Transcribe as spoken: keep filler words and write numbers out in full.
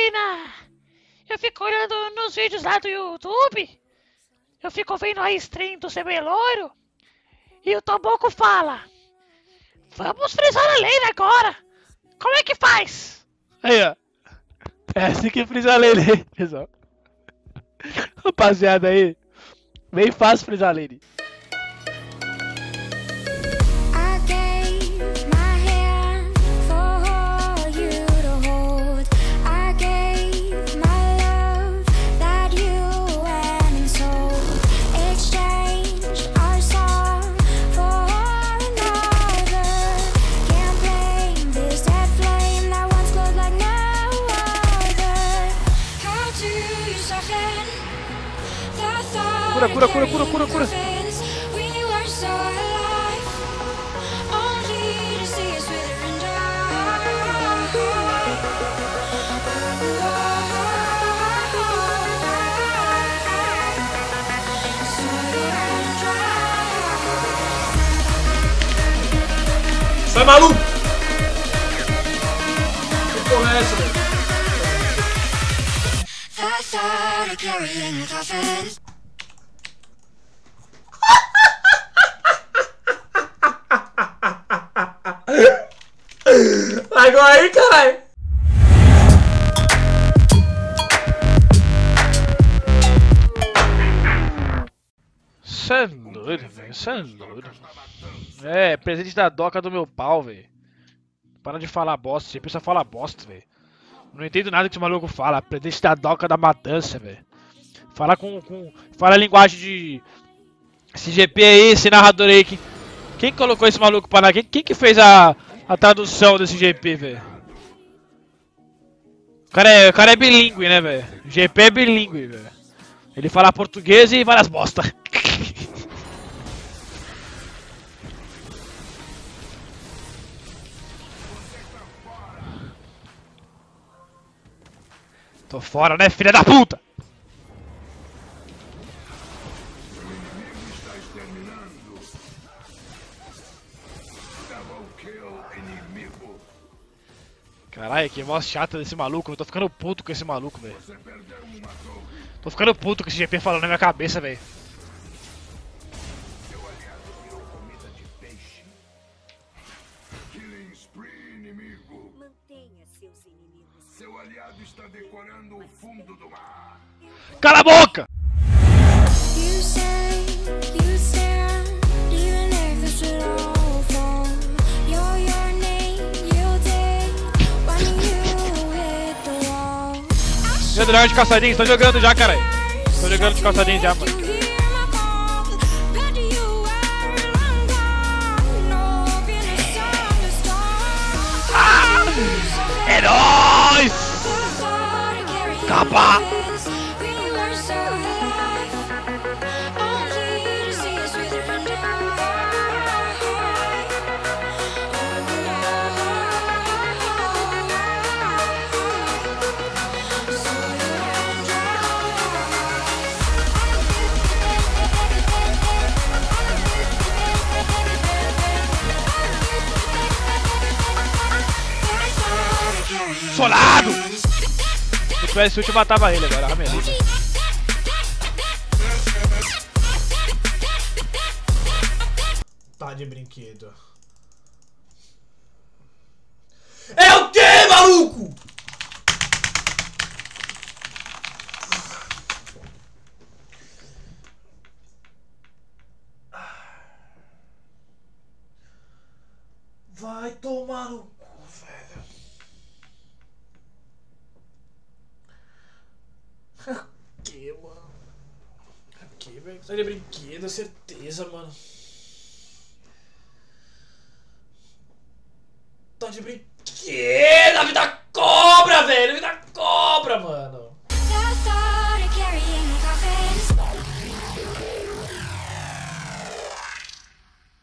aí na... Eu fico olhando nos vídeos lá do YouTube. Eu fico vendo a stream do C B Loiro. E o Toboco fala: vamos frisar a lei agora. Como é que faz? Aí, ó. É assim que frisa a lei, pessoal. Rapaziada aí, bem fácil frisar a lei. Cura, cura, cura, cura, cura, cura. Sai, maluco! Que porra é essa, velho? Largou aí, caralho! Cê é doido, velho. Cê é doido. É, presente da doca do meu pau, velho. Para de falar bosta. Você precisa falar bosta, velho. Não entendo nada que esse maluco fala. Presente da doca da matança, velho. Fala com, com... Fala a linguagem de... Esse G P aí, esse narrador aí. Quem, quem colocou esse maluco para lá? Quem, quem que fez a... A tradução desse G P, velho? O cara é, o cara é bilíngue, né, velho? O G P é bilíngue, velho. Ele fala português e várias bosta. Tô fora, né, filha da puta? Caralho, que voz chata desse maluco. Eu tô ficando puto com esse maluco, velho. Tô ficando puto com esse G P falando na minha cabeça, velho. Seu aliado está decorando o fundo do mar. Cala a boca! Jogando de calçadinho, tô jogando já, caralho. Tô jogando de calçadinho já, mano. Ah! É nóis! Capa! Solado! Se eu tivesse ult, eu matava ele agora, ramelita. Tá de brinquedo. É o quê, maluco? Vai tomar no cu, velho. Que, mano? Que, velho? Tá de brinquedo, certeza, mano. Tá de brinquedo, a vida cobra, velho. A vida cobra, mano.